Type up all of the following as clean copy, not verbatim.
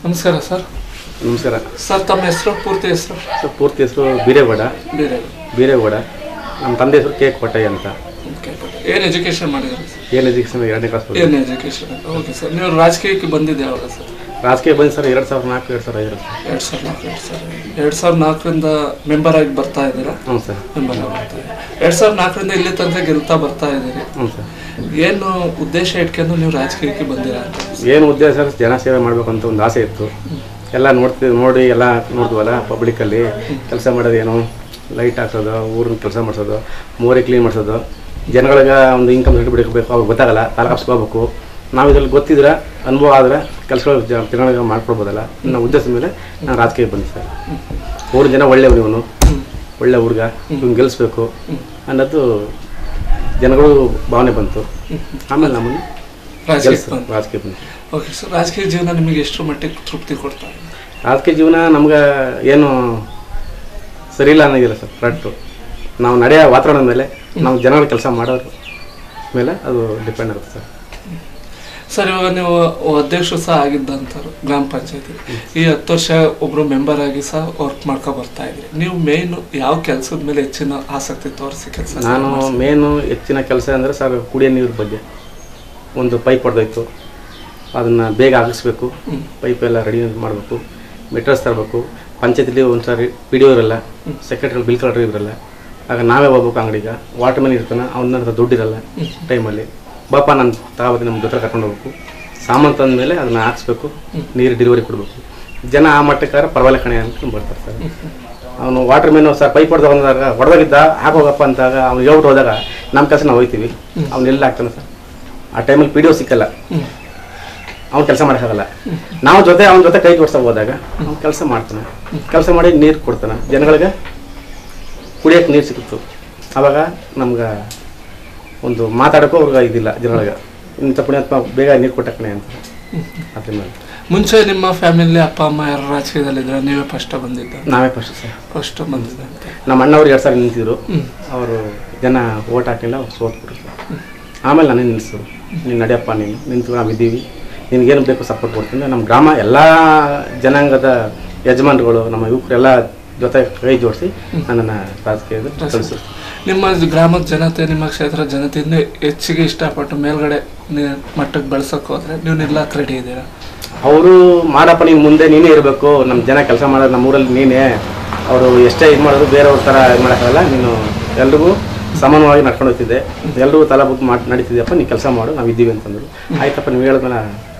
ನಮಸ್ಕಾರ ಸರ್. ನಮಸ್ಕಾರ ಸರ್, ತಮ್ಮ ಹೆಸರು ಪೂರ್ತಿ ಹೆಸರು? ಸರ್ ಪೂರ್ತಿ ಹೆಸರು ಬೀರೇಗೌಡ. ನಮ್ಮ ತಂದೆ ಹೆಸರು ಕೆ ಕೋಟಯ್ಯ ಅಂತ. ಏನು ಎಜುಕೇಶನ್ ಮಾಡಿದ್ದಾರೆ? ಏನು ಎಜುಕೇಶನ್ 2ನೇ ಕ್ಲಾಸ್. ಏನು ಎಜುಕೇಶನ್? Okay sir. ನೀವು ರಾಜಕೀಯಕ್ಕೆ ಬಂದಿದ್ದೆ ಯಾವಾಗ ಸರ್? ರಾಜಕೀಯ ಬಂದು ಸರ್ 2004 2004ರಿಂದ ಮೆಂಬರ್ ಆಗಿ ಬರ್ತಾ ಇದ್ದೀರಾ? ಹ್ಞೂ ಸರ್. ಮೆಂಬರ್ ಆಗಿ ಬರ್ತಾ ಇದ್ದೀರಾ. 2004ರಿಂದ ಇಲ್ಲಿ ತನಕ ಗೆಲ್ತಾ ಬರ್ತಾ ಇದ್ದೀರಿ. ಹ್ಞೂ ಸರ್. ಏನು ಉದ್ದೇಶ ಇಟ್ಕೊಂಡು ನೀವು ರಾಜಕೀಯಕ್ಕೆ ಬಂದಿರಾ? ಏನು ಉದ್ದೇಶ ಸರ್, ಜನಸೇವೆ ಮಾಡಬೇಕು ಅಂತ ಒಂದು ಆಸೆ ಇತ್ತು. ಎಲ್ಲ ನೋಡಿ ಎಲ್ಲ ನೋಡಿದ್ವಲ್ಲ ಪಬ್ಲಿಕ್ಕಲ್ಲಿ ಕೆಲಸ ಮಾಡೋದೇನು, ಲೈಟ್ ಹಾಕ್ಸೋದು, ಊರಿನ ಕೆಲಸ ಮಾಡಿಸೋದು, ಮೋರಿ ಕ್ಲೀನ್ ಮಾಡಿಸೋದು, ಜನಗಳಿಗೆ ಒಂದು ಇನ್ಕಮ್ ಬಿಡಬೇಕು, ಅವ್ರಿಗೆ ಗೊತ್ತಾಗಲ್ಲ, ತಾಲೂಕು ಹೋಗ್ಬೇಕು. ನಾವು ಇದರಲ್ಲಿ ಗೊತ್ತಿದ್ರೆ ಅನುಭವ ಆದರೆ ಕೆಲಸಗಳು ಜನಗಳಿಗೆ ಮಾಡ್ಕೊಡ್ಬೋದಲ್ಲ ನನ್ನ ಉದ್ದೇಶದ ಮೇಲೆ ನಾನು ರಾಜಕೀಯ ಬಂದೆ ಸರ್. ಊರಿನ ಜನ ಒಳ್ಳೆಯವನು, ಇವನು ಒಳ್ಳೆ ಹುಡುಗ, ಇವನು ಗೆಲ್ಲಿಸ್ಬೇಕು ಅನ್ನೋದು ಜನಗಳು ಭಾವನೆ ಬಂತು. ಆಮೇಲೆ ನಮ್ಮನ್ನು ರಾಜಕೀಯ ಬಂತು. Okay sir. ರಾಜಕೀಯ ಜೀವನ ನಿಮಗೆ ಎಷ್ಟು ಮಟ್ಟಿಗೆ ತೃಪ್ತಿ ಕೊಡ್ತಾ ಇದೆ? ರಾಜಕೀಯ ಜೀವನ ನಮ್ಗೆ ಏನು ಸರಿ ಇಲ್ಲ ಅನ್ನೋದಿಲ್ಲ ಸರ್. ಕರೆಕ್ಟು ನಾವು ನಡೆಯೋ ವಾತಾವರಣದ ಮೇಲೆ, ನಾವು ಜನಗಳ ಕೆಲಸ ಮಾಡೋದ್ರ ಮೇಲೆ ಅದು ಡಿಪೆಂಡ್ ಆಗುತ್ತೆ ಸರ್. ಸರ್, ಇವಾಗ ನೀವು ಅಧ್ಯಕ್ಷರು ಸಹ ಆಗಿದ್ದಂಥವ್ರು ಗ್ರಾಮ ಪಂಚಾಯತಿ. ಈ 10 ವರ್ಷ ಒಬ್ಬರು ಮೆಂಬರ್ ಆಗಿ ಸಹ ವರ್ಕ್ ಮಾಡ್ಕೊ ಬರ್ತಾ ಇದ್ರಿ. ನೀವು ಮೇಯ್ನು ಯಾವ ಕೆಲಸದ ಮೇಲೆ ಹೆಚ್ಚಿನ ಆಸಕ್ತಿ ತೋರಿಸಿ ಕೆಲಸ? ನಾನು ಮೇನು ಹೆಚ್ಚಿನ ಕೆಲಸ ಅಂದರೆ ಸರ್, ಕುಡಿಯೋ ನೀರು ಬಗ್ಗೆ ಒಂದು ಪೈಪ್ ಹೊಡೆದೋಯ್ತು, ಅದನ್ನು ಬೇಗ ಹಾಕಿಸ್ಬೇಕು. ಪೈಪೆಲ್ಲ ರೆಡಿ ಮಾಡಬೇಕು, ಮೆಟ್ರಸ್ ತರಬೇಕು. ಪಂಚಾಯತಿಲಿ ಒಂದು ಸಾರಿ ಪಿ ಡಿ ಇರಲ್ಲ, ಸೆಕ್ರೆಟರಿ ಬಿಲ್ ಕಲೆಕ್ಟರ್ ಇರಲ್ಲ, ಆಗ ನಾವೇ ಹೋಗ್ಬೇಕು ಅಂಗಡಿಗೆ. ವಾಟರ್ ಮ್ಯಾನ್ ಇರ್ತಾನೆ, ಅವನ ಹತ್ರ ದುಡ್ಡಿರಲ್ಲ ಟೈಮಲ್ಲಿ. ಬಾಪ ನಾನು ತಗೋಬೇಕು, ನಮ್ಮ ಜೊತೆ ಕರ್ಕೊಂಡು ಹೋಗ್ಬೇಕು, ಸಾಮಾನು ತಂದ ಮೇಲೆ ಅದನ್ನು ಹಾಕ್ಸ್ಬೇಕು, ನೀರು ಡೆಲಿವರಿ ಕೊಡಬೇಕು. ಜನ ಆ ಮಟ್ಟಕ್ಕಾರ ಪರವಾಗಿಲ್ಲ ಕಣೆ ಅಂತ ಬರ್ತಾರೆ ಸರ್. ಅವನು ವಾಟರ್ ಮ್ಯಾನು ಸರ್ ಪೈಪ್ ಹೊಡೆದಾಗಿದ್ದ ಹಾಕೋಗಪ್ಪ ಅಂತಾಗ ಅವ್ನು ಹೇಳ್ಬಿಟ್ಟು ಹೋದಾಗ ನಮ್ಮ ಕೆಲಸ ನಾವು ಹೋಗ್ತೀವಿ, ಅವ್ನೆಲ್ಲ ಆಗ್ತಾನೆ ಸರ್. ಆ ಟೈಮಲ್ಲಿ ಪಿ ಡಿ ಒ ಸಿಕ್ಕಲ್ಲ, ಅವ್ನು ಕೆಲಸ ಮಾಡೋಕ್ಕಾಗಲ್ಲ. ನಾವು ಅವನ ಜೊತೆ ಕೈ ಜೋಡಿಸ ಹೋದಾಗ ಅವ್ನು ಕೆಲಸ ಮಾಡ್ತಾನೆ, ಕೆಲಸ ಮಾಡಿ ನೀರು ಕೊಡ್ತಾನೆ, ಜನಗಳಿಗೆ ಕುಡಿಯೋಕ್ಕೆ ನೀರು ಸಿಕ್ಕಿತ್ತು. ಆವಾಗ ನಮ್ಗೆ ಒಂದು ಮಾತಾಡೋಕ್ಕೂ ಅವ್ರಿಗೆ ಇದಿಲ್ಲ ಜನಗಳಿಗೆ, ಇಂಥ ಪುಣ್ಯಾತ್ಮ ಬೇಗ ನೀರು ಕೊಟ್ಟಕ್ಕಣೆ ಅಂತ. ಅದ್ರ ಮೇಲೆ ಮುಂಚೆ ನಿಮ್ಮ ಫ್ಯಾಮಿಲಿ ಅಪ್ಪ ಅಮ್ಮ ಯಾರು ರಾಜಕೀಯದಲ್ಲಿದ್ದರೆ ನೀವೇ ಫಸ್ಟ್ ಬಂದಿದ್ದ? ನಾವೇ ಫಸ್ಟ್ ಸರ್. ಫಸ್ಟ್ ಬಂದಿದ್ದೆ. ನಮ್ಮ ಅಣ್ಣವ್ರು 2 ಸಾರಿ ನಿಂತಿದ್ರು, ಅವರು ಜನ ಓಟ್ ಹಾಕಿಲ್ಲ, ಅವ್ರು ಸೋತ್ಬಿಟ್ರು ಸರ್. ಆಮೇಲೆ ನಾನೇ ನಿಲ್ಲಿಸಿದ್ರು, ನೀನು ನಡೆಯಪ್ಪ, ನೀನು ನಿಂತು ನಾವಿದ್ದೀವಿ, ನಿನಗೇನು ಬೇಕು ಸಪೋರ್ಟ್ ಕೊಡ್ತೀನಿ. ನಮ್ಮ ಗ್ರಾಮ ಎಲ್ಲ ಜನಾಂಗದ ಯಜಮಾನರುಗಳು, ನಮ್ಮ ಯುವಕರೆಲ್ಲ ಜೊತೆ ಕೈ ಜೋಡಿಸಿ ನನ್ನನ್ನು ರಾಜಕೀಯದ ಕಳಿಸಿದ್ರು. ನಿಮ್ಮ ಗ್ರಾಮದ ಜನತೆ, ನಿಮ್ಮ ಕ್ಷೇತ್ರದ ಜನತೆಯಿಂದ ಹೆಚ್ಚಿಗೆ ಇಷ್ಟಪಟ್ಟು ಮೇಲ್ಗಡೆ ಮಟ್ಟಕ್ಕೆ ಬೆಳೆಸೋಕೆ ಹೋದರೆ ನೀವು ನಿಲ್ಲಕ್ಕೆ ರೆಡಿ ಇದ್ದೀರಾ? ಅವರು ಮಾಡಪ್ಪ, ನೀನು ಮುಂದೆ ನೀನೇ ಇರಬೇಕು, ನಮ್ಮ ಜನ ಕೆಲಸ ಮಾಡೋದು ನಮ್ಮೂರಲ್ಲಿ ನೀನೇ, ಅವರು ಎಷ್ಟೇ ಇದು ಮಾಡೋದು ಬೇರೆಯವ್ರ ಥರ ಇದು ಮಾಡೋಕ್ಕಾಗಲ್ಲ, ನೀನು ಎಲ್ರಿಗೂ ಸಮಾನವಾಗಿ ನಡ್ಕೊಂಡು ಹೋಗ್ತಿದ್ದೆ, ಎಲ್ಲರಿಗೂ ತಲೆ ಬುಕ್ ನಡೀತಿದ್ದೆಪ್ಪ, ನೀನು ಕೆಲಸ ಮಾಡು, ನಾವು ಇದ್ದೀವಿ ಅಂತಂದರು. ಆಯ್ತಪ್ಪ, ನೀವು ಹೇಳಿದ್ಮೇಲೆ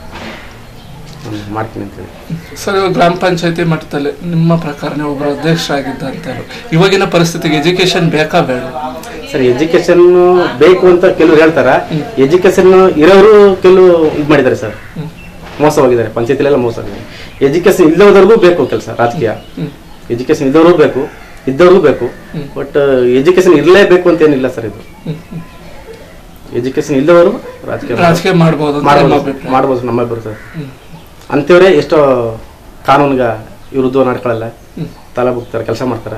ಮಾಡ್ತೀನಿ ಅಂತೇಳಿ. ಸರ್, ಇವಾಗ ಗ್ರಾಮ ಪಂಚಾಯತಿ ಮಟ್ಟದಲ್ಲಿ ನಿಮ್ಮ ಪ್ರಕಾರ ನೀವು ಒಬ್ಬರು ಅಧ್ಯಕ್ಷರಾಗಿದ್ದ ಅಂತ ಇವಾಗಿನ ಪರಿಸ್ಥಿತಿಗೆ ಎಜುಕೇಶನ್ ಬೇಕಾ ಬೇಡ? ಸರ್, ಎಜುಕೇಶನ್ ಬೇಕು ಅಂತ ಕೆಲವರು ಹೇಳ್ತಾರೆ. ಎಜುಕೇಶನ್ ಇರೋರು ಕೆಲವು ಇದು ಮಾಡಿದ್ದಾರೆ ಸರ್, ಮೋಸವಾಗಿದ್ದಾರೆ, ಪಂಚಾಯತಿಲೆಲ್ಲ ಮೋಸ ಆಗಿದೆ. ಎಜುಕೇಶನ್ ಇಲ್ಲದವ್ರಿಗೂ ಬೇಕು ಕೆಲಸ, ರಾಜಕೀಯ. ಎಜುಕೇಶನ್ ಇದ್ದವ್ರಿಗೂ ಬೇಕು, ಇದ್ದವ್ರಿಗೂ ಬೇಕು, ಬಟ್ ಎಜುಕೇಶನ್ ಇರಲೇಬೇಕು ಅಂತ ಏನಿಲ್ಲ ಸರ್. ಇದು ಎಜುಕೇಶನ್ ಇಲ್ಲದವರು ರಾಜಕೀಯ ಮಾಡ್ಬೋದು ನಮ್ಮ ಬರ್ತದೆ. ಅಂಥವ್ರೆ ಎಷ್ಟೋ ಕಾನೂನಿಗೆ ವಿರುದ್ಧ ನಡ್ಕೊಳ್ಳಲ್ಲ, ತಲೆ ಬುಕ್ತಾರೆ, ಕೆಲಸ ಮಾಡ್ತಾರೆ.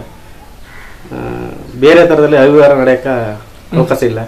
ಬೇರೆ ಥರದಲ್ಲಿ ಅವ್ಯವಹಾರ ನಡೆಯೋಕ್ಕೆ ಅವಕಾಶ ಇಲ್ಲ.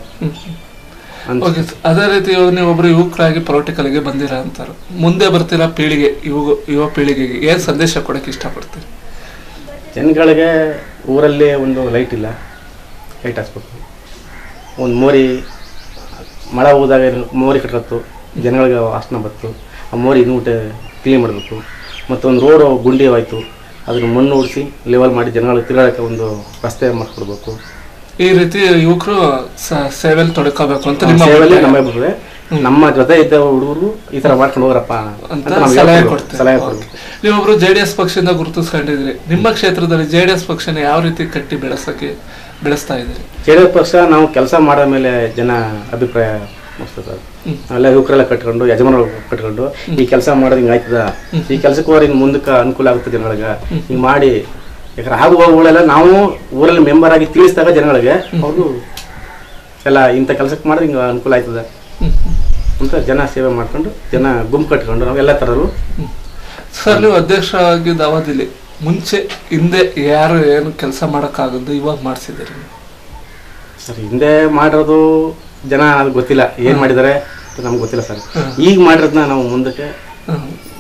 ಅದೇ ರೀತಿ ನೀವು ಒಬ್ಬರು ಯುವಕರಾಗಿ ಪೊಲಿಟಿಕಲ್ಗೆ ಬಂದಿರ ಅಂತಾರೆ, ಮುಂದೆ ಬರ್ತಿರೋ ಪೀಳಿಗೆ, ಯುವ ಪೀಳಿಗೆಗೆ ಏನು ಸಂದೇಶ ಕೊಡೋಕ್ಕೆ ಇಷ್ಟಪಡ್ತೀರಿ? ಜನಗಳಿಗೆ ಊರಲ್ಲಿ ಒಂದು ಲೈಟ್ ಇಲ್ಲ, ಲೈಟ್ ಹಾಕ್ಸ್ಬೇಕು. ಒಂದು ಮೋರಿ ಮಳೆ ಹೋದಾಗ ಮೋರಿ ಕಟ್ಕೊತ್ತು, ಜನಗಳಿಗೆ ವಾಸನೆ ಬತ್ತು, ಆ ಮೋರಿ ಊಟ ಕ್ಲೀನ್ ಮಾಡಬೇಕು. ಮತ್ತು ಒಂದು ರೋಡು ಗುಂಡಿ ಆಯಿತು, ಅದನ್ನು ಮಣ್ಣು ಉಡಿಸಿ ಲೆವೆಲ್ ಮಾಡಿ ಜನಗಳಿಗೆ ತಿರುಗಾಡೋಕ್ಕೆ ಒಂದು ರಸ್ತೆ ಮಾಡಿಕೊಡ್ಬೇಕು. ಈ ರೀತಿ ಯುವಕರು ಸೇವೆಯಲ್ಲಿ ತೊಡಕೋಬೇಕು ಅಂತ ಸೇವೆಯಲ್ಲಿ ಬರ್ತದೆ. ನಮ್ಮ ಜೊತೆ ಇದ್ದ ಹುಡುಗರು ಈ ಥರ ಮಾಡ್ಕೊಂಡು ಹೋಗ್ರಪ್ಪ ಅಂತ ಸಲಹೆ ಕೊಡ್ಬೇಕು. ನೀವೊಬ್ರು JDS ಪಕ್ಷದಿಂದ ಗುರುತಿಸ್ಕೊಂಡಿದ್ರಿ, ನಿಮ್ಮ ಕ್ಷೇತ್ರದಲ್ಲಿ JDS ಪಕ್ಷನ ಯಾವ ರೀತಿ ಕಟ್ಟಿ ಬೆಳೆಸ್ತಾ ಇದ್ದೀರಿ? JDS ಪಕ್ಷ ನಾವು ಕೆಲಸ ಮಾಡೋ ಮೇಲೆ ಜನ ಅಭಿಪ್ರಾಯ ಮಸ್ತ್ ಸರ್. ಎಲ್ಲ ಯುವಕರೆಲ್ಲ ಕಟ್ಕೊಂಡು, ಯಜಮಾನರು ಕಟ್ಕೊಂಡು, ಈ ಕೆಲಸ ಮಾಡೋದು ಹಿಂಗೆ ಆಯ್ತದ, ಈ ಕೆಲಸಕ್ಕೆ ಹೋದ್ರೆ ಹಿಂಗೆ ಮುಂದಕ್ಕೆ ಅನುಕೂಲ ಆಗುತ್ತೆ ಜನಗಳಿಗೆ, ಹಿಂಗೆ ಮಾಡಿ. ಯಾಕಂದ್ರೆ ಆಗುವಗಳೆಲ್ಲ ನಾವು ಊರಲ್ಲಿ ಮೆಂಬರ್ ಆಗಿ ತಿಳಿಸಿದಾಗ ಜನಗಳಿಗೆ ಅವರು ಎಲ್ಲ ಇಂಥ ಕೆಲಸಕ್ಕೆ ಮಾಡಿದ್ರೆ ಹಿಂಗೆ ಅನುಕೂಲ ಆಯ್ತದ ಅಂತ ಜನ ಸೇವೆ ಮಾಡ್ಕೊಂಡು, ಜನ ಗುಂಪು ಕಟ್ಕೊಂಡು ನಾವು ಎಲ್ಲ ಥರದ್ದು. ಸರ್, ನೀವು ಅಧ್ಯಕ್ಷ ಆಗಿದ್ದ ಅವಧಿಲಿ ಮುಂಚೆ ಹಿಂದೆ ಯಾರು ಏನು ಕೆಲಸ ಮಾಡೋಕ್ಕಾಗದ್ದು ಇವಾಗ ಮಾಡಿಸಿದ್ದೀರಿ ಸರ್? ಹಿಂದೆ ಮಾಡಿರೋದು ಜನ ಅದು ಗೊತ್ತಿಲ್ಲ, ಏನು ಮಾಡಿದ್ದಾರೆ ನಮ್ಗೆ ಗೊತ್ತಿಲ್ಲ ಸರ್. ಈಗ ಮಾಡಿರೋದನ್ನ ನಾವು ಮುಂದಕ್ಕೆ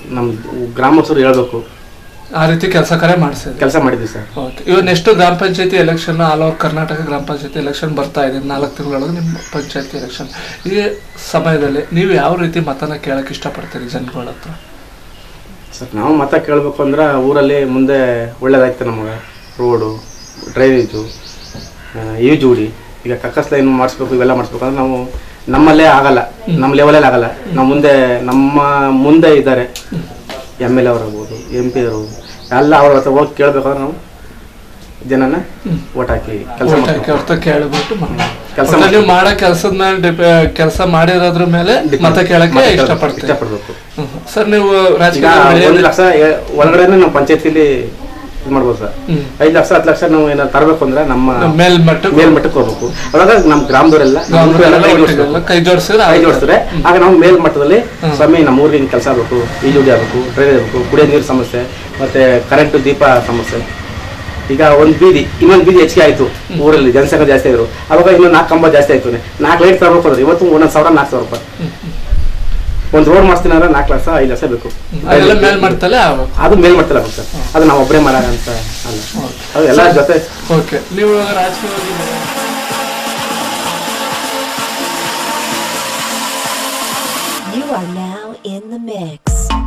ನಮ್ಮ ಗ್ರಾಮಸ್ಥರು ಹೇಳ್ಬೇಕು, ಆ ರೀತಿ ಕೆಲಸ ಮಾಡಿದ್ವಿ ಸರ್. ಓಕೆ, ಇವಾಗ ನೆಕ್ಸ್ಟ್ ಗ್ರಾಮ panchayat election all over Karnataka ಗ್ರಾಮ ಪಂಚಾಯತಿ ಎಲೆಕ್ಷನ್ ಬರ್ತಾ ಇದೆ. 4 ತಿಂಗಳೊಳಗೆ ನಿಮ್ಮ ಪಂಚಾಯತಿ ಎಲೆಕ್ಷನ್. ಈ ಸಮಯದಲ್ಲಿ ನೀವು ಯಾವ ರೀತಿ ಮತನ ಕೇಳಕ್ಕೆ ಇಷ್ಟಪಡ್ತೀರಿ ಜನಗಳ ಹತ್ರ? ಸರ್, ನಾವು ಮತ ಕೇಳಬೇಕು ಅಂದ್ರೆ ಊರಲ್ಲಿ ಮುಂದೆ ಒಳ್ಳೇದಾಯ್ತು ನಮಗೆ. ರೋಡು, ಡ್ರೈನೇಜು, ಈಜುಡಿ, ಈಗ ಕಕ್ಕಸ್ ಲೈನ್ ಮಾಡಿಸ್ಬೇಕು, ಇವೆಲ್ಲ ಮಾಡಿಸ್ಬೇಕು ಅಂದ್ರೆ ನಾವು ನಮ್ಮಲ್ಲೇ ಆಗಲ್ಲ, ನಮ್ಮ ಲೆವೆಲಲ್ಲಿ ಆಗಲ್ಲ. ನಾವು ನಮ್ಮ ಮುಂದೆ ಇದ್ದಾರೆ MLA ಅವರಾಗ್ಬೋದು, MP ಅವರು ಎಲ್ಲ ಅವ್ರ ಹತ್ರ ಹೋಗಿ ಕೇಳಬೇಕಾದ್ರೆ ನಾವು ಜನನ ಓಟ್ ಹಾಕಿ ಕೇಳ್ಬಿಟ್ಟು ನೀವು ಮಾಡೋ ಕೆಲಸದ ಮೇಲೆ ಕೆಲಸ ಮಾಡಿರೋದ್ರ ಮೇಲೆ ಮತ ಕೇಳಕ್ಕೆ ಇಷ್ಟಪಡ್ಬೇಕು. ಸರ್, ನೀವು ರಾಜಕೀಯ 1 ಲಕ್ಷ ಒಳಗಡೆ ನಮ್ಮ ಪಂಚಾಯತಿಲಿ ಇದು ಮಾಡ್ಬೋದು ಸರ್. 5 ಲಕ್ಷ 10 ಲಕ್ಷ ನಾವು ಏನಾದ್ರು ತರಬೇಕು ಅಂದ್ರೆ ನಮ್ಮ ಮೇಲ್ಮಟ್ಟಕ್ಕೆ ಹೋಗ್ಬೇಕು. ಅವಾಗ ನಮ್ಮ ಗ್ರಾಮದವರೆಲ್ಲ ಕೈ ಜೋಡಿಸಿದ್ರೆ ಆಗ ನಾವು ಮೇಲ್ಮಟ್ಟದಲ್ಲಿ ಸ್ವಾಮಿ ನಮ್ಮ ಊರಿಗೆ ಕೆಲಸ ಆಗಬೇಕು, ಈಜುಡಿ ಆಗಬೇಕು, ಡ್ರೈನೇಜ್ ಆಗಬೇಕು, ಕುಡಿಯೋ ನೀರು ಸಮಸ್ಯೆ, ಮತ್ತೆ ಕರೆಂಟ್ ದೀಪ ಸಮಸ್ಯೆ. ಈಗ ಇನ್ನೊಂದು ಬೀದಿ ಹೆಚ್ಚಿಗೆ ಆಯ್ತು ಊರಲ್ಲಿ, ಜನಸಂಖ್ಯೆ ಜಾಸ್ತಿ ಆಗಿದ್ರು. ಅವಾಗ ಇನ್ನೊಂದು 4 ಕಂಬ ಜಾಸ್ತಿ ಆಯ್ತು. 4 ಲೈಟ್ ತರಬೇಕು ಅಂದ್ರೆ ಇವತ್ತು 1,000 4,000 ರೂಪಾಯಿ. ಒಂದು ರೋಡ್ ಮಾಡಿಸ್ತೀನಿ ಅಂದ್ರೆ 4 ಲಕ್ಷ 5 ಲಕ್ಷ ಬೇಕು. ಅದು ಮೇಲ್ಮಟ್ಟದಲ್ಲಿ ಆಗುತ್ತೆ ಸರ್. ಅದು ನಾವು ಒಬ್ಬರೇ ಮಾಡೋಣ ಅಂತ ಅಲ್ಲ, ಅದು ಎಲ್ಲ ಜೊತೆ. ಓಕೆ, ನೀವು ರಾಜಕೀಯವಾಗಿ You are now in the mix.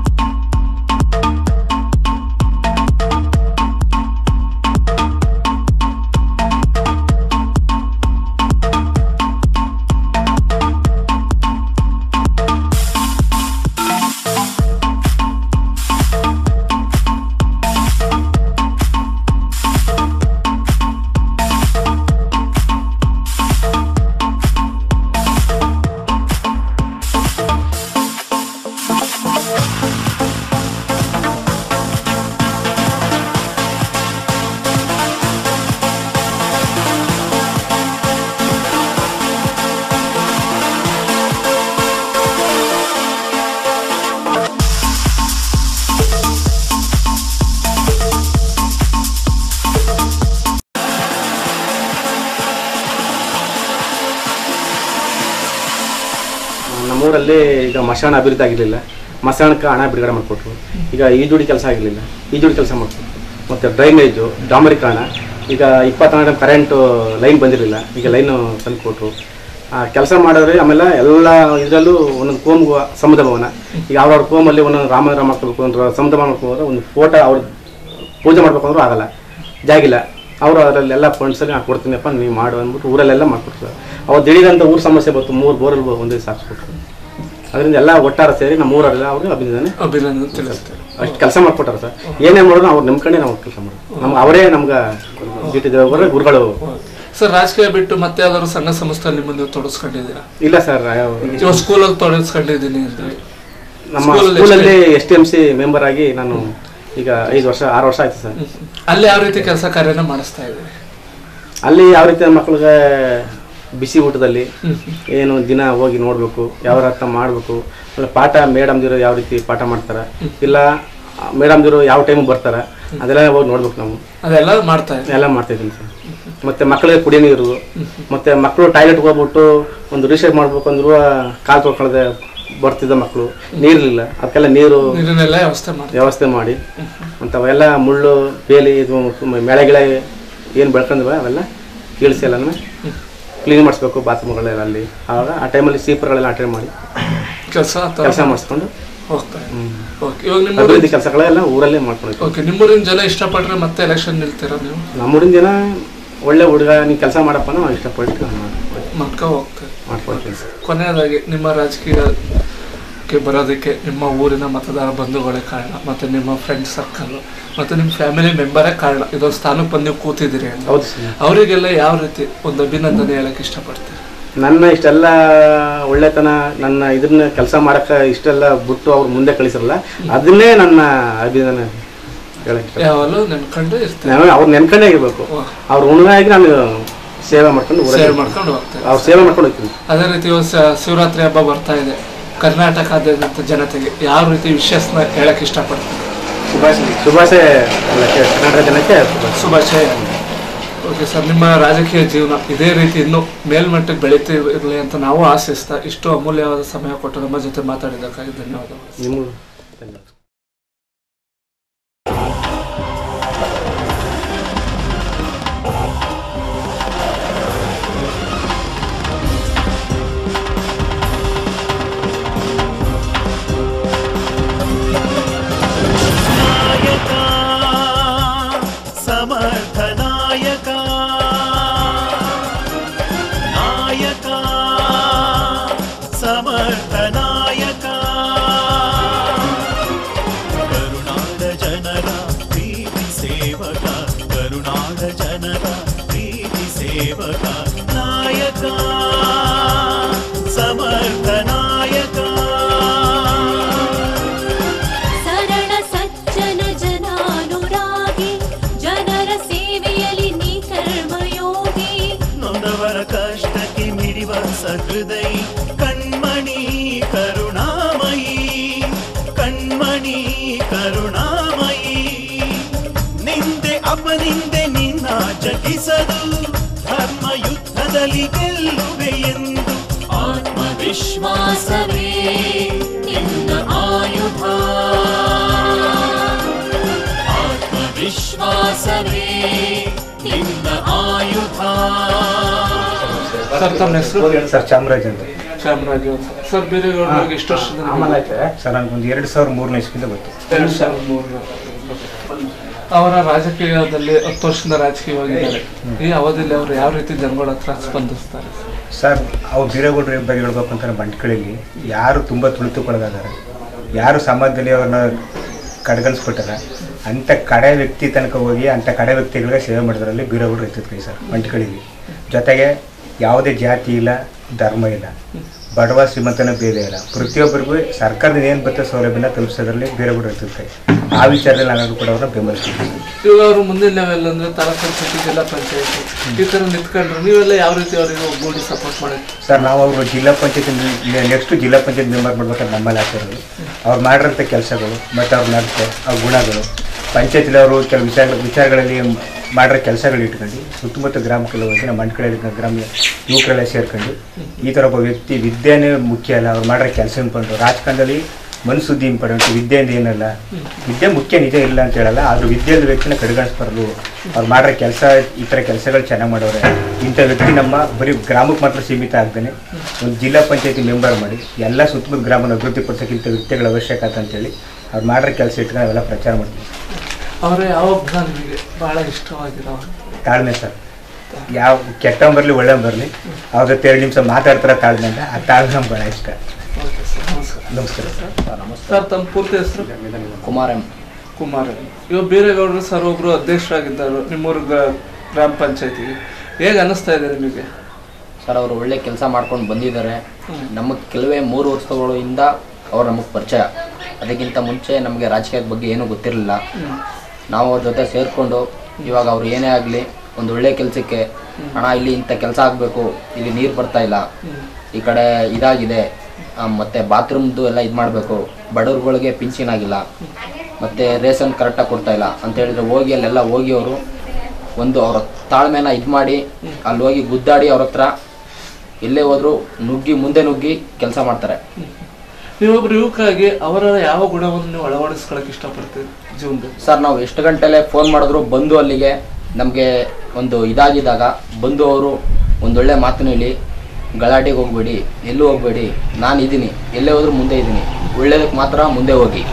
ನಮ್ಮೂರಲ್ಲಿ ಈಗ ಮಶಾನ ಅಭಿವೃದ್ಧಿ ಆಗಿರಲಿಲ್ಲ, ಮಶಾನಕ್ಕೆ ಹಣ ಬಿಡುಗಡೆ ಮಾಡಿಕೊಟ್ರು. ಈಗ ಈಜುಡಿ ಕೆಲಸ ಆಗಿರಲಿಲ್ಲ, ಈಜುಡಿ ಕೆಲಸ ಮಾಡಿಕೊಟ್ರು. ಮತ್ತು ಡ್ರೈನೇಜು, ಡಾಮರೀಕರಣ, ಈಗ 24 ಕರೆಂಟು ಲೈನ್ ಬಂದಿರಲಿಲ್ಲ, ಈಗ ಲೈನು ತಂದು ಕೊಟ್ಟರು. ಕೆಲಸ ಮಾಡಿದ್ರೆ ಆಮೇಲೆ ಎಲ್ಲ ಇದರಲ್ಲೂ ಒಂದೊಂದು ಕೋಮು ಸಮುದ್ರ ಭವನ. ಈಗ ಅವ್ರವ್ರ ಕೋಮಲ್ಲಿ ಒಂದೊಂದು ರಾಮನಗರ ಮಾಡ್ಕೋಬೇಕು ಅಂದ್ರೆ ಸಮುದ್ರ ಮಾಡ್ಕೊಂಡ್ರೆ ಒಂದು ಫೋಟೋ ಅವ್ರ ಪೂಜೆ ಮಾಡ್ಬೇಕು ಅಂದ್ರೂ ಆಗಲ್ಲ, ಜಾಗಿಲ್ಲ. ಅವರು ಅದರಲ್ಲೆಲ್ಲ ಫಂಡ್ಸಲ್ಲಿ ನಾನು ಕೊಡ್ತೀನಪ್ಪ ನೀವು ಮಾಡು ಅಂದ್ಬಿಟ್ಟು ಊರಲ್ಲೆಲ್ಲ ಮಾಡ್ಕೊಡ್ತಾರೆ. ಅವ್ರು ದಿಢೀರಂತ ಊರು ಸಮಸ್ಯೆ ಬಂತು, 3 ಬೋರಲ್ಲಿ ಒಂದೇ ಸಾಕ್ಸ್ಕೊಟ್ರು. ಅದರಿಂದ ಎಲ್ಲ ಒಟ್ಟಾರೆ ಸೇರಿ ನಮ್ಮ ಊರಲ್ಲ ಅವ್ರಿಗೆ ಅಭಿನಂದನೆ ಅಷ್ಟು ಕೆಲಸ ಮಾಡ್ಕೊಟ್ಟಾರೆ ಸರ್. ಏನೇ ಮಾಡೋದು ಅವ್ರು ನಂಬ್ಕೊಂಡೆ ನಾವು ಕೆಲಸ ಮಾಡೋದು. ನಮ್ಗೆ ಅವರೇ ನಮ್ಗೆ ಜಿಟಿ ದೇವರ ಗುರುಗಳು. ಸರ್, ರಾಜಕೀಯ ಬಿಟ್ಟು ಮತ್ತೆ ಯಾವ್ದಾದ್ರು ಸಣ್ಣ ಸಂಸ್ಥೆ ನಿಮ್ಮನ್ನು ತೊಡಗಿಸ್ಕೊಂಡಿದ್ದೀರಾ? ಇಲ್ಲ ಸರ್, ಸ್ಕೂಲಲ್ಲಿ ತೊಡಗಿಸ್ಕೊಂಡಿದ್ದೀನಿ ಅಂತ. ನಮ್ಮ ಸ್ಕೂಲಲ್ಲಿ STMC ಮೆಂಬರ್ ಆಗಿ ನಾನು ಈಗ 5 ವರ್ಷ 6 ವರ್ಷ ಆಯ್ತು ಸರ್. ಅಲ್ಲಿ ಯಾವ ರೀತಿ ಕೆಲಸ ಕಾರ್ಯನ ಮಾಡಿಸ್ತಾ ಇದ್ದೀವಿ? ಅಲ್ಲಿ ಯಾವ ರೀತಿ ಮಕ್ಕಳಿಗೆ ಬಿಸಿ ಊಟದಲ್ಲಿ ಏನು ದಿನ ಹೋಗಿ ನೋಡಬೇಕು, ಯಾವ ಅರ್ಥ ಮಾಡಬೇಕು, ಪಾಠ ಮೇಡಮ್ದಿರು ಯಾವ ರೀತಿ ಪಾಠ ಮಾಡ್ತಾರೆ, ಇಲ್ಲ ಮೇಡಮ್ದಿರು ಯಾವ ಟೈಮಿಗೆ ಬರ್ತಾರೆ, ಅದೆಲ್ಲ ಹೋಗಿ ನೋಡ್ಬೇಕು. ನಾವು ಅದೆಲ್ಲ ಮಾಡ್ತಾ ಇದ್ದೀನಿ ಸರ್. ಮತ್ತು ಮಕ್ಕಳಿಗೆ ಕುಡಿಯೋ ನೀರು, ಮತ್ತು ಮಕ್ಕಳು ಟಾಯ್ಲೆಟ್ಗೆ ಹೋಗ್ಬಿಟ್ಟು ಒಂದು ರಿಸರ್ಚ್ ಮಾಡ್ಬೇಕು ಅಂದ್ರೂ ಕಾಲು ತೊಳ್ಕೊಳ್ಳದೆ ಬರ್ತಿದ್ದ ಮಕ್ಕಳು, ನೀರಿರಲಿಲ್ಲ, ಅದಕ್ಕೆಲ್ಲ ನೀರಿನೆಲ್ಲ ವ್ಯವಸ್ಥೆ ಮಾಡಿ ಅಂಥವೆಲ್ಲ ಮುಳ್ಳು ಬೇಲಿ ಇದು ಮೆಳೆಗಳ ಏನು ಬೆಳ್ಕೊಂಡ್ವೆ ಅವೆಲ್ಲ ಕೀಳಿಸಿ ಎಲ್ಲನೂ ಕ್ಲೀನ್ ಮಾಡಿಸ್ಬೇಕು ಬಾತ್ರೂಮ್ಗಳೆಲ್ಲ ಅಲ್ಲಿ. ಆವಾಗ ಆ ಟೈಮಲ್ಲಿ ಸೀಪರ್ಗಳೆಲ್ಲ ಅಟೆಂಡ್ ಮಾಡಿ ಕೆಲಸ ಮಾಡಿಸ್ಕೊಂಡು ಅಭಿವೃದ್ಧಿ ಕೆಲಸಗಳೆಲ್ಲ ಊರಲ್ಲೇ ಮಾಡ್ಕೊಂಡು. ನಿಮ್ಮೂರಿನ ಜನ ಇಷ್ಟಪಟ್ಟರೆ ಮತ್ತೆ ಎಲೆಕ್ಷನ್ ನಿಲ್ತೀರಾ ನೀವು? ನಮ್ಮೂರಿನ ಜನ ಒಳ್ಳೆ ಹುಡುಗ ನೀವು ಕೆಲಸ ಮಾಡಪ್ಪ ನಾವು ಇಷ್ಟಪಟ್ಟು ಮಾಡ್ಕೊಳ್ತೀವಿ. ಕೊನೆಯದಾಗಿ ನಿಮ್ಮ ರಾಜಕೀಯಕ್ಕೆ ಬರೋದಕ್ಕೆ ನಿಮ್ಮ ಊರಿನ ಮತದಾರ ಬಂಧುಗಳೇ ಕಾರಣ, ಮತ್ತು ನಿಮ್ಮ ಫ್ರೆಂಡ್ ಸರ್ಕಲ್ ಮತ್ತು ನಿಮ್ಮ ಫ್ಯಾಮಿಲಿ ಮೆಂಬರೇ ಕಾರಣ ಇದೊಂದು ಸ್ಥಾನಕ್ಕೆ ಬಂದು ನೀವು ಕೂತಿದ್ದೀರಿ ಅಂತ. ಹೌದು, ಅವರಿಗೆಲ್ಲ ಯಾವ ರೀತಿ ಒಂದು ಅಭಿನಂದನೆ ಹೇಳಕ್ಕೆ ಇಷ್ಟಪಡ್ತೀರಿ? ನನ್ನ ಇಷ್ಟೆಲ್ಲ ಒಳ್ಳೆತನ, ನನ್ನ ಇದನ್ನ ಕೆಲಸ ಮಾಡಕ್ಕೆ ಇಷ್ಟೆಲ್ಲ ಬಿಟ್ಟು ಅವ್ರು ಮುಂದೆ ಕಳಿಸಿರಲ್ಲ, ಅದನ್ನೇ ನನ್ನ ಅಭಿನಂದನೆ ಹೇಳಕ್ಕೆ. ಯಾವಾಗಲೂ ನೆನ್ಕೊಂಡು ಇರ್ತೀನಿ, ಅವ್ರು ನೆನ್ಕೊಂಡೇ ಇರಬೇಕು. ಅವ್ರ ಉಣವಾಗಿ ನಾನು ಸೇವೆ ಮಾಡ್ಕೊಂಡು ಹೋಗ್ತೇವೆ, ಅವ್ರು ಸೇವೆ ಮಾಡ್ಕೊಂಡು ಹೋಗ್ತೀನಿ. ಅದೇ ರೀತಿ ಶಿವರಾತ್ರಿ ಹಬ್ಬ ಬರ್ತಾ ಇದೆ. ಕರ್ನಾಟಕದಾದ್ಯಂತ ಜನತೆಗೆ ಯಾವ ರೀತಿ ವಿಶೇಷನ ಹೇಳಕ್ಕೆ ಇಷ್ಟಪಡ್ತೀನಿ? ಶುಭಾಶಯ ಕರ್ನಾಟಕ ಜನಕ್ಕೆ ಶುಭಾಶಯ. ಓಕೆ ಸರ್, ನಿಮ್ಮ ರಾಜಕೀಯ ಜೀವನ ಇದೇ ರೀತಿ ಇನ್ನೂ ಮೇಲ್ಮಟ್ಟಕ್ಕೆ ಬೆಳೀತಿರಲಿ ಅಂತ ನಾವು ಆಶಿಸ್ತಾ ಇಷ್ಟು ಅಮೂಲ್ಯವಾದ ಸಮಯ ಕೊಟ್ಟು ನಮ್ಮ ಜೊತೆ ಮಾತಾಡಿದ್ದಕ್ಕಾಗಿ ಧನ್ಯವಾದಗಳು. ನಿಮಗೂ ಧನ್ಯವಾದ. ಕರುಣಾಮಯಿ ನಿಂದೆ ಅಪನಿಂದೆ ನಿನ್ನ ಜಗಿಸದು ಧರ್ಮ ಯುದ್ಧದಲ್ಲಿ ಗೆಲ್ಲುವೆ ಎಂದು ಆತ್ಮವಿಶ್ವಾಸವೇ ನಿನ್ನ ಆಯುಧ ಆತ್ಮವಿಶ್ವಾಸವೇ ನಿನ್ನ ಆಯುಧ. ಸರ್ ತಮ್ಮ ಹೆಸರು? ಸರ್ ಚಾಮರಾಜ್ ಅಂತ. ಚಾಮರಾಜ್ ಸರ್ ಬೀರೇಗೌಡರಿಗೆ ಎಷ್ಟು ವರ್ಷದಿಂದ? ಸರ್ ನನಗೊಂದು 2003ನೇ ಇಸ್ವಿಯಿಂದ ಗೊತ್ತು. 2003. ಅವರ ರಾಜಕೀಯದಲ್ಲಿ 10 ವರ್ಷದಿಂದ ರಾಜಕೀಯವಾಗಿದ್ದಾರೆ. ಈ ಅವಧಿಯಲ್ಲಿ ಅವರು ಯಾವ ರೀತಿ ಜನಗಳ ಹತ್ರ ಸ್ಪಂದಿಸ್ತಾರೆ? ಸರ್ ಅವ್ರು ಬೀರೇಗೌಡರ ಬಗ್ಗೆ ಹೇಳ್ಬೇಕು ಅಂತ ಬಂಟ್ಕಳಲ್ಲಿ ಯಾರು ತುಂಬ ತುಳಿತುಕೊಳಗಾದ್ದಾರೆ, ಯಾರು ಸಮಾಜದಲ್ಲಿ ಅವ್ರನ್ನ ಕಡೆಗಣಿಸ್ಬಿಟ್ಟಾರ ಅಂಥ ಕಡೆ ವ್ಯಕ್ತಿ ತನಕ ಹೋಗಿ ಅಂಥ ಕಡೆ ವ್ಯಕ್ತಿಗಳಿಗೆ ಸೇವೆ ಮಾಡಿದ್ರಲ್ಲಿ ಬೀರೇಗೌಡರು ಎತ್ತಿದ್ವಿ ಸರ್ ಬಂಟ್ಕಳಿಗೆ. ಜೊತೆಗೆ ಯಾವುದೇ ಜಾತಿ ಇಲ್ಲ, ಧರ್ಮ ಇಲ್ಲ, ಬಡವ ಶ್ರೀಮಂತನ ಭೇದ ಇಲ್ಲ, ಪ್ರತಿಯೊಬ್ಬರಿಗೂ ಸರ್ಕಾರದಿಂದ ಏನು ಬರ್ತದೆ ಸೌಲಭ್ಯನ ತಲುಪಿಸೋದ್ರಲ್ಲಿ ಬೀರೇಗೌಡರು ಎತ್ತಿರ್ತಾರೆ. ಆ ವಿಚಾರದಲ್ಲಿ ನಾನು ಕೂಡ ಅವ್ರನ್ನ ಬೆಂಬಲಿಸ್ತೀವಿ. ಇವಾಗ ಅವರು ಮುಂದಿನ ಲೆವೆಲ್ ಅಂದರೆ ತಾಲೂಕು ಜಿಲ್ಲಾ ಪಂಚಾಯತಿ ಈ ಥರ ನಿಂತ್ಕೊಂಡ್ರು, ನೀವೆಲ್ಲ ಯಾವ ರೀತಿ ಅವರಿಗೆ ಒಗ್ಗೂಡಿ ಸಪೋರ್ಟ್ ಮಾಡಿದ್ರಿ? ಸರ್ ನಾವು ಅವರು ಜಿಲ್ಲಾ ಪಂಚಾಯತಿ ನೆಕ್ಸ್ಟ್ ಜಿಲ್ಲಾ ಪಂಚಾಯತ್ ಮೆಂಬರ್ ಮಾಡ್ಬೇಕಾದ್ರೆ ನಮ್ಮಲ್ಲಿ ಹಾಕಿರೋದು ಅವ್ರು ಮಾಡಿರೋಂಥ ಕೆಲಸಗಳು ಮತ್ತು ಅವ್ರ ನಡತೆ, ಅವ್ರ ಗುಣಗಳು, ಪಂಚಾಯತಿಲಿ ಅವರು ಕೆಲವು ವಿಚಾರಗಳಲ್ಲಿ ಮಾಡಿರೋ ಕೆಲಸಗಳು ಇಟ್ಕೊಂಡು ಸುತ್ತಮುತ್ತ ಗ್ರಾಮಕ್ಕೆಲ್ಲ ಹೋಗಿ ನಮ್ಮ ಮಂಡ್ಕಳಲ್ಲಿ ಗ್ರಾಮ ಯುವಕರೆಲ್ಲ ಸೇರ್ಕೊಂಡು ಈ ಥರ ಒಬ್ಬ ವ್ಯಕ್ತಿ ವಿದ್ಯೆನೇ ಮುಖ್ಯ ಅಲ್ಲ, ಅವ್ರು ಮಾಡಿರೋ ಕೆಲಸ ಇಂಪಾರ್ಟೆಂಟು. ರಾಜಕಾರಣದಲ್ಲಿ ಮನಸ್ಸುದ್ದಿ ಇಂಪಾರ್ಟೆಂಟು, ವಿದ್ಯೆಯಿಂದ ಏನಲ್ಲ. ವಿದ್ಯೆ ಮುಖ್ಯ ನಿಜ ಇಲ್ಲ ಅಂತ ಹೇಳಲ್ಲ, ಆದರೂ ವಿದ್ಯೆಯಲ್ಲಿ ವ್ಯಕ್ತಿನ ಕಡೆಗಣಿಸ್ಬಾರ್ದು. ಅವ್ರು ಮಾಡಿರೋ ಕೆಲಸ ಈ ಥರ ಕೆಲಸಗಳು ಚೆನ್ನಾಗಿ ಮಾಡೋರೆ. ಇಂಥ ವ್ಯಕ್ತಿ ನಮ್ಮ ಬರೀ ಗ್ರಾಮಕ್ಕೆ ಮಾತ್ರ ಸೀಮಿತ ಆಗ್ತಾನೆ ಒಂದು ಜಿಲ್ಲಾ ಪಂಚಾಯತಿ ಮೆಂಬರ್ ಮಾಡಿ ಎಲ್ಲ ಸುತ್ತಮುತ್ತ ಗ್ರಾಮನ ಅಭಿವೃದ್ಧಿ ಪಡಿಸೋಕೆ ಇಂಥ ವ್ಯಕ್ತಿಗಳ ಅವಶ್ಯಕತೆ ಅಂತೇಳಿ ಅವ್ರು ಮಾಡಿರೋ ಕೆಲಸ ಇಟ್ಕೊಂಡು ನಾವೆಲ್ಲ ಪ್ರಚಾರ ಮಾಡ್ತೀವಿ. ಅವರ ಯಾವ ನಿಮಗೆ ಭಾಳ ಇಷ್ಟವಾಗಿರೋ? ತಾಳ್ಮೆ ಸರ್. ಯಾವ ಕೆಟ್ಟ ಬರಲಿ ಒಳ್ಳೆ ಬರಲಿ ಅವ್ರ ಜೊತೆ 2 ನಿಮಿಷ ಮಾತಾಡ್ತಾರ ತಾಳ್ಮೆ ಅಂತ, ಆ ತಾಳ್ಮೆ ನಮ್ಗೆ ಭಾಳ ಇಷ್ಟ. ನಮಸ್ಕಾರ ಸರ್ ತಮ್ಮ ಪೂರ್ತಿ ಹೆಸರು? ಕುಮಾರ್. ಇವಾಗ ಬೀರೇಗೌಡರು ಸರ್ ಒಬ್ರು ಅಧ್ಯಕ್ಷರಾಗಿದ್ದರು ನಿಮ್ಮೂರು ಗ್ರಾಮ ಪಂಚಾಯತಿಗೆ. ಹೇಗೆ ಅನ್ನಿಸ್ತಾ ಇದೆ ನಿಮಗೆ? ಸರ್ ಅವರು ಒಳ್ಳೆ ಕೆಲಸ ಮಾಡ್ಕೊಂಡು ಬಂದಿದ್ದಾರೆ. ನಮಗೆ ಕೆಲವೇ 3 ವರ್ಷಗಳಿಂದ ಅವ್ರು ನಮಗೆ ಪರಿಚಯ. ಅದಕ್ಕಿಂತ ಮುಂಚೆ ನಮಗೆ ರಾಜಕೀಯದ ಬಗ್ಗೆ ಏನೂ ಗೊತ್ತಿರಲಿಲ್ಲ. ನಾವು ಅವ್ರ ಜೊತೆ ಸೇರಿಕೊಂಡು ಇವಾಗ ಅವ್ರು ಏನೇ ಆಗಲಿ ಒಂದು ಒಳ್ಳೆ ಕೆಲಸಕ್ಕೆ ಹಣ ಇಲ್ಲಿ ಇಂಥ ಕೆಲಸ ಆಗಬೇಕು, ಇಲ್ಲಿ ನೀರು ಬರ್ತಾ ಇಲ್ಲ, ಈ ಕಡೆ ಇದಾಗಿದೆ, ಮತ್ತು ಬಾತ್ರೂಮ್ದು ಎಲ್ಲ ಇದು ಮಾಡಬೇಕು, ಬಡವ್ರುಗಳಿಗೆ ಪಿಂಚಿನ್ ಆಗಿಲ್ಲ, ಮತ್ತು ರೇಷನ್ ಕರೆಕ್ಟಾಗಿ ಕೊಡ್ತಾ ಇಲ್ಲ ಅಂತ ಹೇಳಿದ್ರೆ ಹೋಗಿ ಅಲ್ಲೆಲ್ಲ ಹೋಗಿ ಅವರು ಒಂದು ಅವ್ರ ತಾಳ್ಮೆನ ಇದು ಮಾಡಿ ಅಲ್ಲಿ ಹೋಗಿ ಗುದ್ದಾಡಿ ಅವ್ರ ಹತ್ರ ಎಲ್ಲೇ ಹೋದರೂ ಮುಂದೆ ನುಗ್ಗಿ ಕೆಲಸ ಮಾಡ್ತಾರೆ. ನೀವೊಬ್ರು ಯುವಕರಾಗಿ ಅವರ ಯಾವ ಗುಣವನ್ನು ನೀವು ಅಳವಡಿಸ್ಕೊಳಕ್ಕೆ ಇಷ್ಟಪಡ್ತೀರಿ ಜೀವನದಲ್ಲಿ? ಸರ್ ನಾವು ಎಷ್ಟು ಗಂಟೆಲೆ ಫೋನ್ ಮಾಡಿದ್ರು ಬಂದು ಅಲ್ಲಿಗೆ ನಮಗೆ ಒಂದು ಇದಾಗಿದ್ದಾಗ ಬಂದು ಅವರು ಒಂದೊಳ್ಳೆ ಮಾತನ್ನು ಹೇಳಿ ಗಲಾಟೆಗೆ ಹೋಗ್ಬೇಡಿ, ಎಲ್ಲೂ ಹೋಗ್ಬೇಡಿ, ನಾನು ಇದ್ದೀನಿ, ಎಲ್ಲೇ ಹೋದ್ರೂ ಮುಂದೆ ಇದ್ದೀನಿ, ಒಳ್ಳೇದಕ್ಕೆ ಮಾತ್ರ ಮುಂದೆ ಹೋಗಿ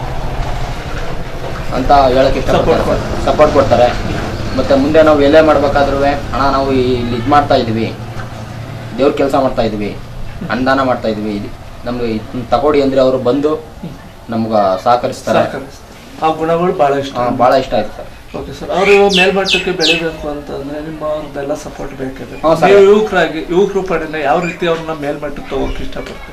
ಅಂತ ಹೇಳೋಕ್ಕೆ ಸಪೋರ್ಟ್ ಕೊಡ್ತಾರೆ. ಮತ್ತು ಮುಂದೆ ನಾವು ಎಲ್ಲೇ ಮಾಡಬೇಕಾದ್ರೂ ಅಣ್ಣ ನಾವು ಇಲ್ಲಿ ಇದು ಮಾಡ್ತಾ ಇದ್ದೀವಿ, ದೇವ್ರ ಕೆಲಸ ಮಾಡ್ತಾ ಇದ್ವಿ, ಅನುದಾನ ಮಾಡ್ತಾ ಇದ್ವಿ, ನಮ್ಗೆ ತಗೊಡಿ ಅಂದರೆ ಅವರು ಬಂದು ನಮ್ಗೆ ಸಹಕರಿಸ್ತಾರೆ. ಆ ಗುಣಗಳು ಭಾಳ ಇಷ್ಟ ಆಯ್ತು ಸರ್. Okay sir. ಅವರು ಮೇಲ್ಮಟ್ಟಕ್ಕೆ ಬೆಳಿಬೇಕು ಅಂತಂದ್ರೆ ನಿಮ್ಮ ಅವ್ರದ್ದೆಲ್ಲ ಸಪೋರ್ಟ್ ಬೇಕಿದೆ. ನೀವು ಯುವಕರು ಪಡೆನ ಯಾವ ರೀತಿ ಅವ್ರನ್ನ ಮೇಲ್ಮಟ್ಟಕ್ಕೆ ಹೋಗಕ್ಕೆ ಇಷ್ಟಪಡ್ತೀವಿ?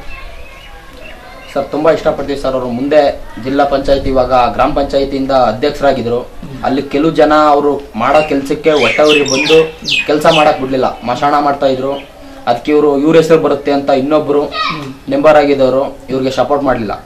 ಸರ್ ತುಂಬ ಇಷ್ಟಪಡ್ತೀವಿ ಸರ್. ಅವರು ಮುಂದೆ ಜಿಲ್ಲಾ ಪಂಚಾಯತಿ ಇವಾಗ ಗ್ರಾಮ ಪಂಚಾಯತಿಯಿಂದ ಅಧ್ಯಕ್ಷರಾಗಿದ್ರು. ಅಲ್ಲಿ ಕೆಲವು ಜನ ಅವರು ಮಾಡೋ ಕೆಲಸಕ್ಕೆ ಒಟ್ಟವರಿಗೆ ಬಂದು ಕೆಲಸ ಮಾಡಕ್ ಬಿಡ್ಲಿಲ್ಲ, ಮಶಾಣ ಮಾಡ್ತಾ ಇದ್ರು. ಅದಕ್ಕೆ ಇವ್ರ ಹೆಸರು ಬರುತ್ತೆ ಅಂತ ಇನ್ನೊಬ್ರು ಮೆಂಬರ್ ಆಗಿದ್ದವರು ಇವ್ರಿಗೆ ಸಪೋರ್ಟ್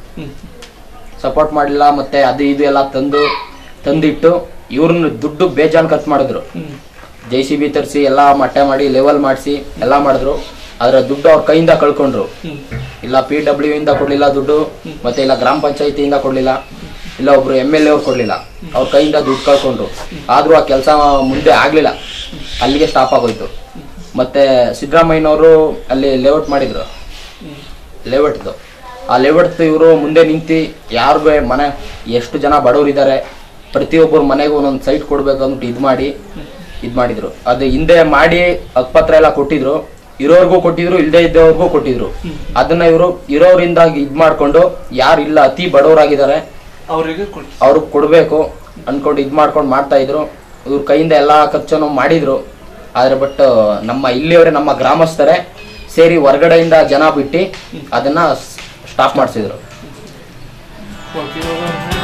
ಮಾಡಲಿಲ್ಲ. ಮತ್ತೆ ಅದು ಇದು ಎಲ್ಲ ತಂದಿಟ್ಟು ಇವ್ರನ್ನ ದುಡ್ಡು ಬೇಜಾನ್ ಖರ್ಚು ಮಾಡಿದ್ರು. JCB ತರಿಸಿ ಎಲ್ಲ ಮಟ್ಟೆ ಮಾಡಿ ಲೆವೆಲ್ ಮಾಡಿಸಿ ಎಲ್ಲ ಮಾಡಿದ್ರು. ಆದ್ರೆ ದುಡ್ಡು ಅವ್ರ ಕೈಯಿಂದ ಕಳ್ಕೊಂಡ್ರು. ಇಲ್ಲ PW ಇಂದ ಕೊಡ್ಲಿಲ್ಲ ದುಡ್ಡು, ಮತ್ತೆ ಇಲ್ಲ ಗ್ರಾಮ ಪಂಚಾಯತಿಯಿಂದ ಕೊಡ್ಲಿಲ್ಲ, ಇಲ್ಲ ಒಬ್ರು MLA ಅವ್ರು ಕೊಡ್ಲಿಲ್ಲ, ಅವ್ರ ಕೈಯಿಂದ ದುಡ್ಡು ಕಳ್ಕೊಂಡ್ರು. ಆದ್ರೂ ಆ ಕೆಲಸ ಮುಂದೆ ಆಗ್ಲಿಲ್ಲ, ಅಲ್ಲಿಗೆ ಸ್ಟಾಪ್ ಆಗೋಯ್ತು. ಮತ್ತೆ ಸಿದ್ದರಾಮಯ್ಯನವರು ಅಲ್ಲಿ ಲೇಔಟ್ ಮಾಡಿದ್ರು, ಲೇಔಟ್ದು ಆ ಲೇಔಟ್ ಇವರು ಮುಂದೆ ನಿಂತು ಯಾರಿಗೂ ಮನೆ ಎಷ್ಟು ಜನ ಬಡವರಿದ್ದಾರೆ ಪ್ರತಿಯೊಬ್ಬರು ಮನೆಗೂ ಒಂದೊಂದು ಸೈಟ್ ಕೊಡ್ಬೇಕು ಅಂದ್ಬಿಟ್ಟು ಇದು ಮಾಡಿದ್ರು. ಅದು ಹಿಂದೆ ಮಾಡಿ ಹಕ್ಕುಪತ್ರ ಎಲ್ಲ ಕೊಟ್ಟಿದ್ರು, ಇರೋರ್ಗೂ ಕೊಟ್ಟಿದ್ರು, ಇಲ್ಲದೆ ಇದ್ದವ್ರಿಗೂ ಕೊಟ್ಟಿದ್ರು. ಅದನ್ನ ಇವರು ಇರೋರಿಂದ ಇದು ಮಾಡ್ಕೊಂಡು ಯಾರು ಇಲ್ಲ ಅತಿ ಬಡವರಾಗಿದ್ದಾರೆ ಅವ್ರಿಗೆ ಕೊಡ್ಬೇಕು ಅನ್ಕೊಂಡು ಇದು ಮಾಡ್ಕೊಂಡು ಮಾಡ್ತಾ ಇದ್ರು. ಇವ್ರ ಕೈಯಿಂದ ಎಲ್ಲಾ ಖರ್ಚನ್ನು ಮಾಡಿದ್ರು. ಆದ್ರೆ ಬಟ್ ನಮ್ಮ ಇಲ್ಲಿಯವರೇ ನಮ್ಮ ಗ್ರಾಮಸ್ಥರೇ ಸೇರಿ ಹೊರಗಡೆಯಿಂದ ಜನ ಬಿಟ್ಟು ಅದನ್ನ ಸ್ಟಾಪ್ ಮಾಡಿಸಿದ್ರು.